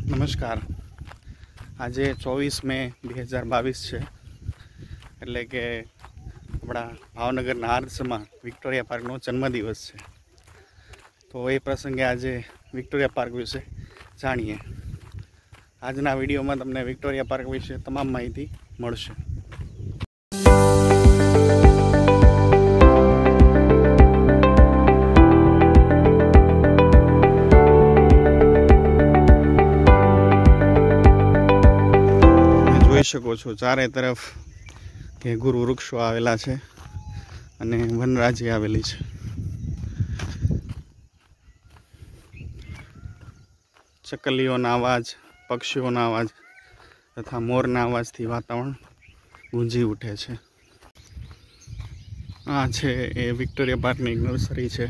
नमस्कार। आज 24 मे 2022 है एटले के अपना भावनगर आर्स में विक्टोरिया पार्क नो जन्मदिवस है। तो ये प्रसंगे आज विक्टोरिया पार्क विषे जाणीए। आजना विडियो में तमने विक्टोरिया पार्क विषे तमाम माहिती मळशे। જોઈ શકો છો ચારે તરફ કે ગુરુ વૃક્ષો આવેલા છે અને વનરાજી આવેલી છે। ચકલીઓના અવાજ, પક્ષીઓના અવાજ તથા મોરના અવાજથી વાતાવરણ ગુંજી ઉઠે છે। આ છે એ વિક્ટોરિયા પાર્કની નર્સરી છે,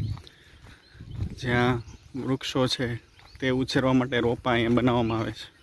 જ્યાં વૃક્ષો છે તે ઉછેરવા માટે રોપા અહીંયા બનાવવામાં આવે છે।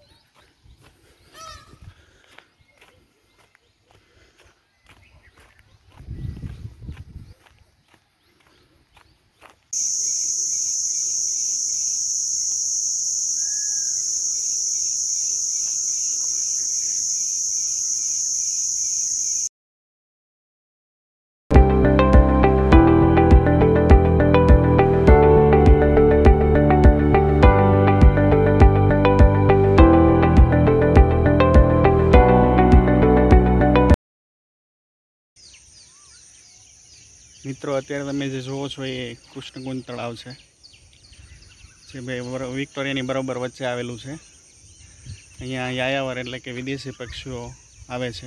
मित्रों अत्यारे तमे जे जोवो छो ए कृष्णकुंज तळाव छे, जे विक्टोरियानी बरोबर वच्चे आवेलुं छे। अहींया यायावर एटले के विदेशी पक्षीओ आवे छे।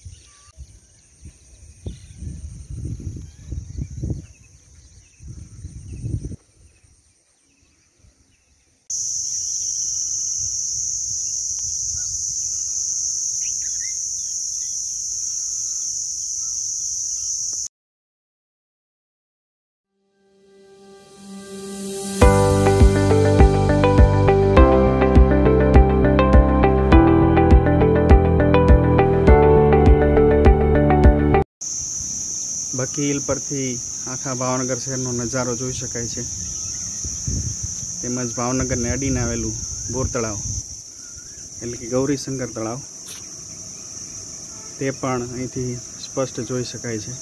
बकील परथी आखा भावनगर शहरनो नजारो जोई शकाय छे। तेमज भावनगर ने अडीने आवेलुं बोर तळाव एटले के गौरी शंकर तळाव ते पण અહીંથી स्पष्ट જોઈ શકાય છે।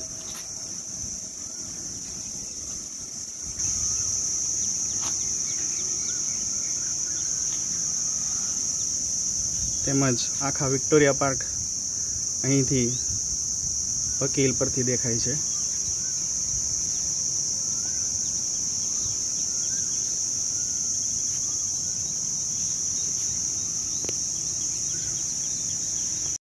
તેમજ આખા વિક્ટોરિયા પાર્ક અહીંથી વકીલ પરથી દેખાય છે।